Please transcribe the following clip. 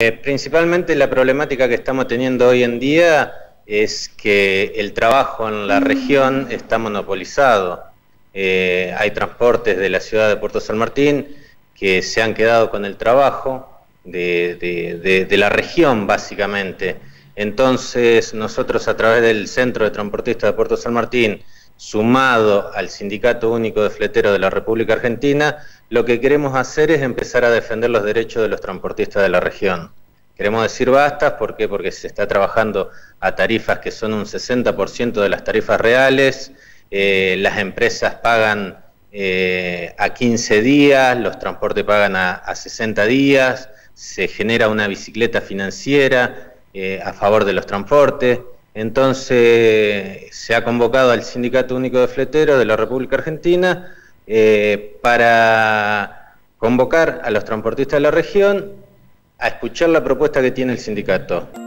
Principalmente la problemática que estamos teniendo hoy en día es que el trabajo en la región está monopolizado. Hay transportes de la ciudad de Puerto San Martín que se han quedado con el trabajo de la región, básicamente. Entonces nosotros, a través del Centro de Transportistas de Puerto San Martín, sumado al Sindicato Único de Fleteros de la República Argentina, lo que queremos hacer es empezar a defender los derechos de los transportistas de la región. Queremos decir basta, ¿por qué? Porque se está trabajando a tarifas que son un 60% de las tarifas reales, las empresas pagan a 15 días, los transportes pagan a 60 días, se genera una bicicleta financiera a favor de los transportes. Entonces se ha convocado al Sindicato Único de Fleteros de la República Argentina para convocar a los transportistas de la región a escuchar la propuesta que tiene el sindicato.